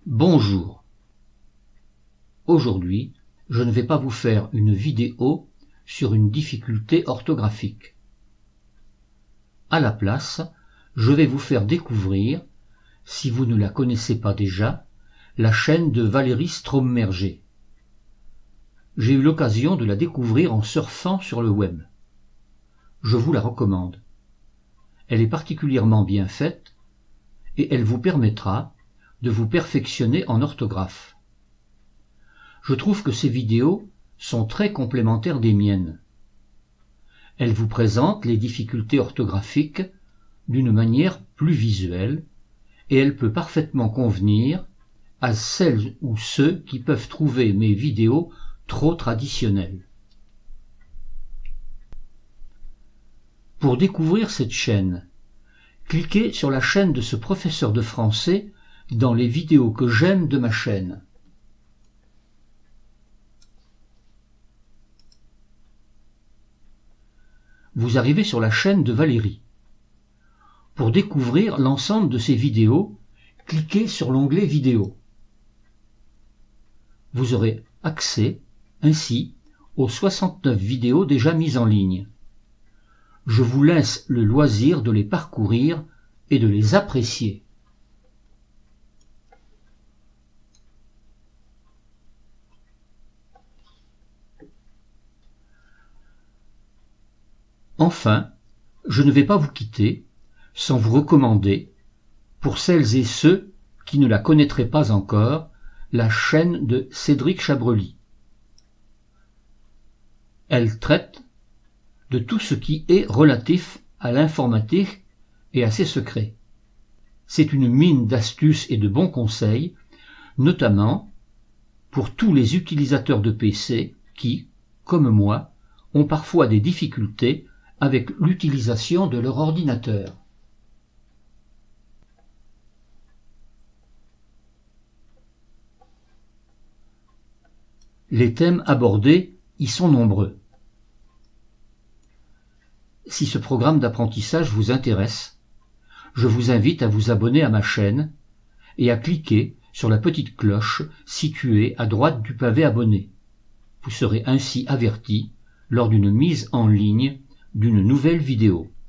Bonjour. Aujourd'hui, je ne vais pas vous faire une vidéo sur une difficulté orthographique. À la place, je vais vous faire découvrir, si vous ne la connaissez pas déjà, la chaîne de Valérie Strommerger. J'ai eu l'occasion de la découvrir en surfant sur le web. Je vous la recommande. Elle est particulièrement bien faite et elle vous permettra de vous perfectionner en orthographe. Je trouve que ces vidéos sont très complémentaires des miennes. Elle vous présente les difficultés orthographiques d'une manière plus visuelle et elle peut parfaitement convenir à celles ou ceux qui peuvent trouver mes vidéos trop traditionnelles. Pour découvrir cette chaîne, cliquez sur la chaîne de ce professeur de français dans les vidéos que j'aime de ma chaîne. Vous arrivez sur la chaîne de Valérie. Pour découvrir l'ensemble de ces vidéos, cliquez sur l'onglet Vidéos. Vous aurez accès, ainsi, aux 69 vidéos déjà mises en ligne. Je vous laisse le loisir de les parcourir et de les apprécier. Enfin, je ne vais pas vous quitter sans vous recommander, pour celles et ceux qui ne la connaîtraient pas encore, la chaîne de Cédric Chabrely. Elle traite de tout ce qui est relatif à l'informatique et à ses secrets. C'est une mine d'astuces et de bons conseils, notamment pour tous les utilisateurs de PC qui, comme moi, ont parfois des difficultés avec l'utilisation de leur ordinateur. Les thèmes abordés y sont nombreux. Si ce programme d'apprentissage vous intéresse, je vous invite à vous abonner à ma chaîne et à cliquer sur la petite cloche située à droite du pavé abonné. Vous serez ainsi averti lors d'une mise en ligne d'une nouvelle vidéo.